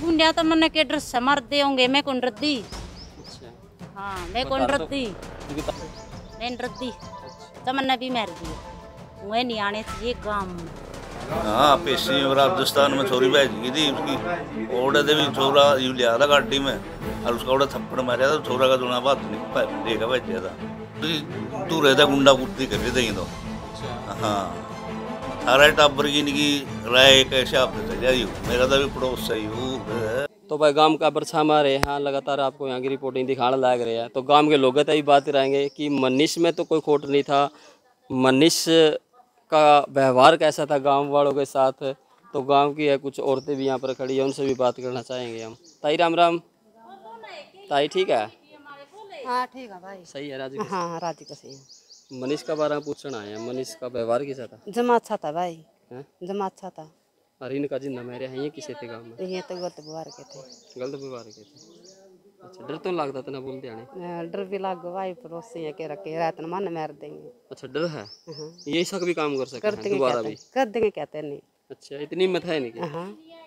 गुंडिया तो मैंने के ड्रेस से मर दे होंगे मैं कौन रद्दी। अच्छा हाँ मैं कौन रद्दी मैं रद्दी तमन्ना भी मर दी वह नहीं आने चाहिए गाँव में। हाँ पेशी राजस्थान में छोरी भेज गई थी उसकी ओड़े दे भी छोरा यू लिया था गाड़ी में और उसका ओड़ा थप्पड़ मारा था छोरा का दोना बात नहीं देखा भेजा था तू रहता गुंडा कुर्ती कर रही थी तो हाँ सारा टाबर की इनकी राय कैसे आप चलिए मेरा तो भी पड़ोस सही हूँ। तो भाई गांव का बरछा मारे हाँ लगातार आपको यहाँ की रिपोर्टिंग दिखाने लग रहे हैं। तो गांव के लोग तभी बात रहेंगे कि मनीष में तो कोई खोट नहीं था, मनीष का व्यवहार कैसा था गांव वालों के साथ। तो गांव की है कुछ औरतें भी यहाँ पर खड़ी है, उनसे भी बात करना चाहेंगे हम। ताई राम राम। ताई ठीक है? हाँ ठीक है भाई। सही है राजी? हाँ राजी का सही है। मनीष का बारे में पूछना है, मनीष का व्यवहार कैसा था? जमा अच्छा था भाई है? जमा अच्छा था। और इनका जिंदा मेरे हैं ये किसे थे गाँव में? ये तो गलत व्यवहार के थे। गलत व्यवहार के थे। अच्छा डर तो लगता था ना बोलते आने? डर भी लग भाई पड़ोसी है के रखे रात न मन मार देंगे। अच्छा डर है? ये सब भी काम कर सकते कर हैं देंगे दोबारा भी? कर देंगे कहते नहीं। अच्छा इतनी हिम्मत है नहीं? हाँ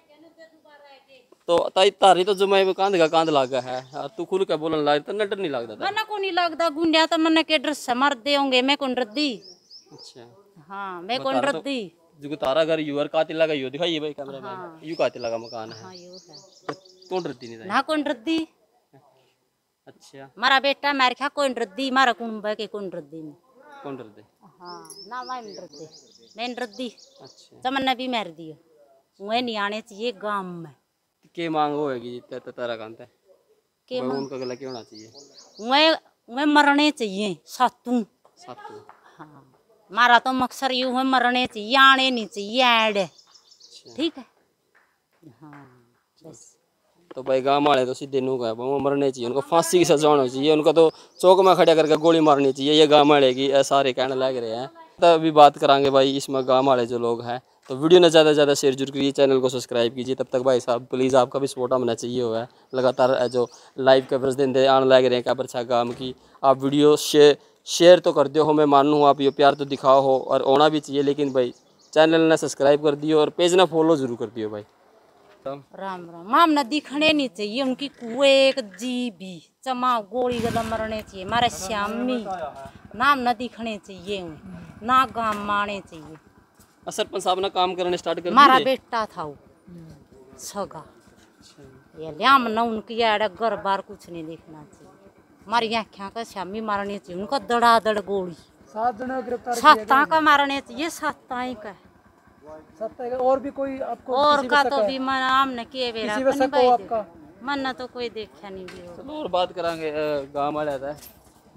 तो ताई तारी तो जो मैं कांध का कांध लागा है और तू खुल के बोलने लग तो डर नहीं लगता था? मना को नहीं लगता गुंडिया तो मैंने के ड्रेस से मर दे होंगे मैं कौन रद्दी। अच्छा हाँ मैं कौन रद्दी जो तारा घर यूर कातिल लगा यू दिखाइए भाई कैमरा में यू कातिल लगा मकान है। हाँ यो है कौन डरती नहीं ना कौन रद्दी। अच्छा मारा बेटा मार खा कौन रद्दी मारा कुंबा के कौन रद्दी में कौन डरते? हाँ ना मैं रद्दी मैं रद्दी अच्छा तमन्ना भी मार दियो वह नहीं आने चाहिए गाँव में। के मांग होएगी तारा कांत है के उनका गला क्यों होना चाहिए? वह मरने चाहिए सातू। सातू हाँ मारा तो मकसद यूं है मरने चाहिए आने नहीं चाहिए ऐड ठीक है। हाँ बस तो भाई गाँव वाले तो सीधे नू का वो मरने चाहिए, उनको फांसी की सजा होनी चाहिए, उनको तो चौक में खड़ा करके गोली मारनी चाहिए। ये गाँव वाले की सारे कहने लग रहे हैं। तभी बात करांगे भाई इसमें गाँव वाले जो लोग हैं। तो वीडियो ने ज़्यादा से ज़्यादा शेयर जरूर कीजिए, चैनल को सब्सक्राइब कीजिए। तब तक भाई साहब प्लीज़ आपका भी सपोर्ट होना चाहिए हुआ है। लगातार जो लाइव कवरेज देते आने लग रहे हैं क्या अच्छा गाँव की, आप वीडियो शेयर तो कर दियो हो, मैं मानूँ आप ये प्यार तो दिखाओ हो और होना भी चाहिए। लेकिन भाई चैनल ने सब्सक्राइब कर दियो और पेज ना फॉलो जरूर कर दियो भाई। राम राम माम न दिखने नहीं चाहिए उनकी कुएं एक जीबी चमा गोली गला मरने चाहिए मारे श्यामी नाम न दिखने चाहिए ना गाँव माने चाहिए। सरपंच साहब ने काम करने स्टार्ट कर मारा बेटा था वो सगा ये लियाम न उनकी यार घर बार कुछ नहीं देखना चाहिए। हमारी आँखों का श्यामी मारने चाहिए उनका दड़ादड़ गोली 7 जनों को गिरफ्तार सत्ता का मारने चाहिए सत्ता ही का और भी कोई आपको और का तो भी मन आम न किए बेरा आपका मन न तो कोई देखा नहीं भी हो। चलो और बात करांगे गाँव वाले आता है।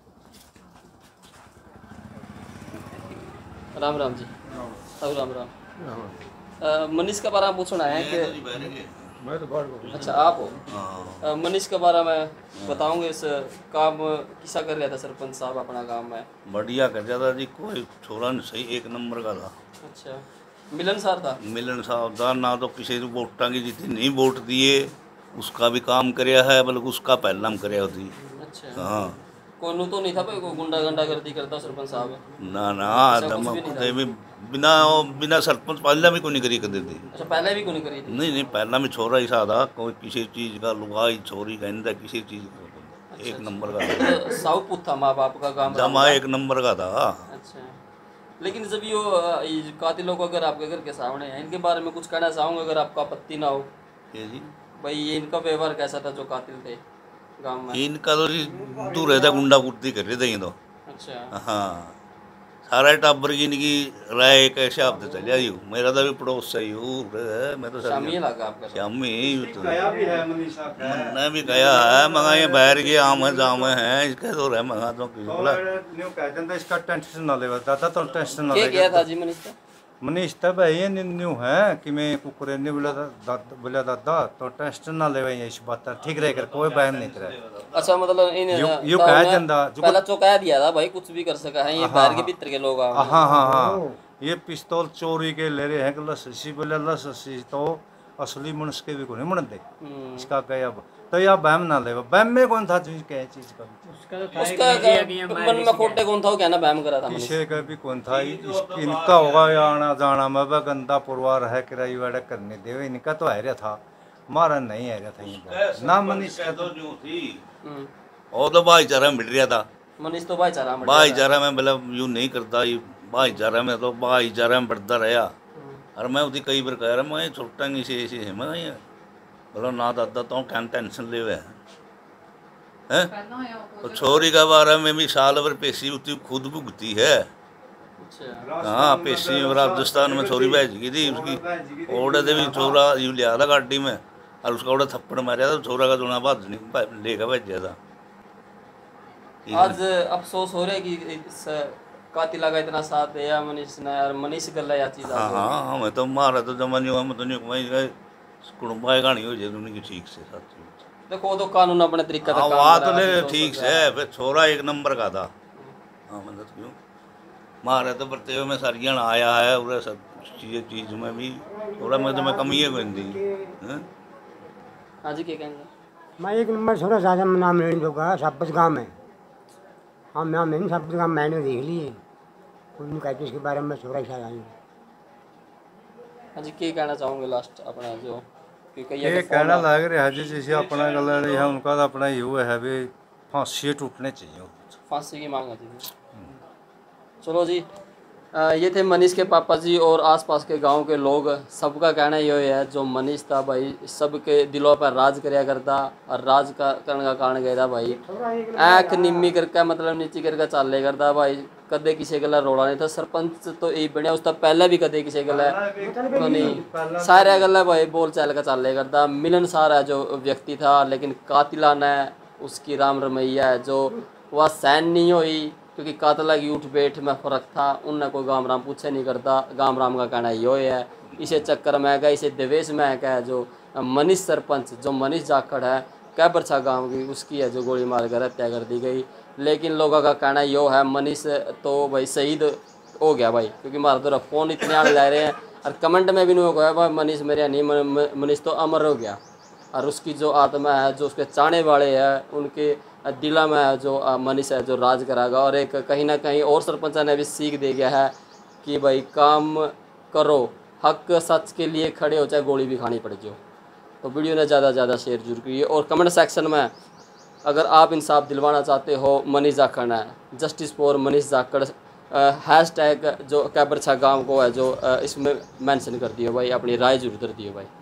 राम राम जी सब राम राम। मनीष के बारे में पूछना है कि अच्छा आप हो मनीष के बारे में बताऊंगे इस काम किसा कर रहा था सरपंच साहब अपना गांव में? बढ़िया कर जाता जी, कोई छोरा नहीं सही एक नंबर का था। अच्छा मिलनसार था? मिलनसार था ना तो किसी को वोटा की जितनी नहीं वोट दिए उसका भी काम कराया है बल्कि उसका पहला कराया होती। अच्छा हाँ कोनू तो नहीं था भाई कोई गुंडा गंडा गर्दी करता सरपंच साहब? ना बिना बिना सरपंच पहला भी कोई नहीं करी कर देती। अच्छा पहले भी कोई नहीं करी? नहीं पहला में छोरा ही था कोई किसी चीज का लुगाई छोरी कहता किसी चीज का एक नंबर का तो साउपुत था माँ बाप का गाँव जमा एक नंबर का था। अच्छा लेकिन जब ये कातिलों को अगर आपके घर के सामने है इनके बारे में कुछ कहना चाहूँगा अगर आपको आपत्ति ना हो जी भाई ये इनका व्यवहार कैसा था जो कातिल थे गाँव में? इनका तो दूर रहता गुंडा कुर्ती कर रहे थे ये तो। अच्छा हाँ सारा टाबर की इनकी राय कैसे आप चलिए मेरा तो भी पड़ोस सही हूँ मैं तो शामी लगा आपका? शामी मैंने भी गया है मगा ये बैर के आम है जाम है इसके तो रहे मगा तो इसका टेंशन ना ले दादा तो टेंशन ना ले गया था जी मनीष मनीष तब है न्यू है कि मैं कुकुरे ने बोला दादा तो टेंशन ना ले इस बात ठीक रह कर कोई बहन नहीं करे। अच्छा मतलब इन यू कह जंदा पहला चौकाया दिया था भाई कुछ भी कर सका है ये बाहर के भीतर के लोग। हाँ ये पिस्तौल चोरी के ले रहे हैं कि लस्सी बोले लस्सी तो असली मनुष्य के भी को नहीं मनते इसका क्या तो या बहम ना ले बहम में कौन था चीज क्या चीज का उसका मन में खोटे कौन था वो कहना बहम करा था किसी का भी कौन था इनका होगा या आना जाना में गंदा पुरवार है किराई वाड़ा करने दे इनका तो है था मारा नहीं है ना मनीष का तो जो थी और तो भाईचारा मिल रहा था। मनीष तो भाईचारा भाईचारा में मतलब यूँ नहीं करता, ये भाईचारा में तो भाईचारा में बढ़ता रहा। और मैं उसकी कई बार कह रहा मैं छोटा नहीं से ऐसे है मैं ये बोलो ना दादा तो क्या टेंशन ले हुए हैं। तो छोरी का बारे में भी साल भर पेशी उतनी खुद भुगती है। हाँ पेशी में राजस्थान में छोरी भेज गई थी उसकी ओडे दे भी छोरा यूँ लिया था गाड़ी में और उसका ओडे थप्पड़ मारा था, छोरा का दोना बात नहीं लेकर भेजा था। आज अफसोस हो रहा है कि इस कातिला का इतना साथ दिया मनीष ने, यार मनीष कर लिया चीज़। हाँ हमें तो मारा तो जमा नहीं हुआ, मैं तो नहीं कमाई कुड़ुम्बा कहानी हो जाए उनकी ठीक से साथ। देखो तो कानून अपने तरीके से बात तो ठीक है, फिर छोरा एक नंबर का था। हाँ मतलब क्यों मारे तो बरते हुए में सरियन आया है और सब चीज़ में भी थोड़ा मैं तो मैं कमी है कोई। हाँ जी क्या कहेंगे? मैं एक नंबर छोरा साजा में नाम लेने दूँगा सापस गाँव में। हाँ नाम नहीं सापस गाँव मैंने देख लिए उन्होंने कहते इसके बारे में छोरा शायद आई। हाँ जी क्या कहना चाहूँगे लास्ट अपना जो ये कहना लग रहा है जैसे अपना गल है उनका तो अपना ये है भी फांसी टूटने चाहिए, फांसी की मांग होती है। चलो जी ये थे मनीष के पापा जी और आसपास के गांव के लोग। सबका कहना ये है जो मनीष था भाई सबके दिलों पर राज करया करता और राज का करने का कारण गया था भाई ऐख निम्मी करके मतलब नीची करके चाले करता भाई। कदे किसी गला रोड़ा नहीं था, सरपंच तो यही बनया उसका पहले भी कदे किसी गला तो नहीं, सारे गला भाई बोल चाल का चाले करता। मिलनसार है जो व्यक्ति था, लेकिन कातिलाना उसकी राम रमैया है जो वह सहन नहीं हुई क्योंकि कातला की उठ बैठ में फ़र्क था। उनने कोई गाम राम पूछे नहीं करता, गाम राम का कहना यो है। इसे चक्कर में है इसे देवेश में है जो मनीष सरपंच जो मनीष जाखड़ है कैबरछा गांव की उसकी है जो गोली मार कर हत्या कर दी गई। लेकिन लोगों का कहना यो है मनीष तो भाई शहीद हो गया भाई, क्योंकि हमारे तरफ फ़ोन इतने आने जा रहे हैं और कमेंट में भी नहीं हो भाई मनीष मेरे नहीं, मनीष तो अमर हो गया। और उसकी जो आत्मा है जो उसके चाहने वाले हैं उनके दिला में है जो मनीष है जो राज कराएगा। और एक कहीं ना कहीं और सरपंच ने भी सीख दे गया है कि भाई काम करो, हक सच के लिए खड़े हो चाहे गोली भी खानी पड़ जाओ। तो वीडियो ने ज़्यादा से ज़्यादा शेयर जरूर कीजिए और कमेंट सेक्शन में अगर आप इंसाफ दिलवाना चाहते हो मनीष जाखड़ है justice for Manish Jakhar hashtag जो कैबरछा गांव को है जो इसमें मेंशन कर दियो भाई, अपनी राय जरूर कर दियो भाई।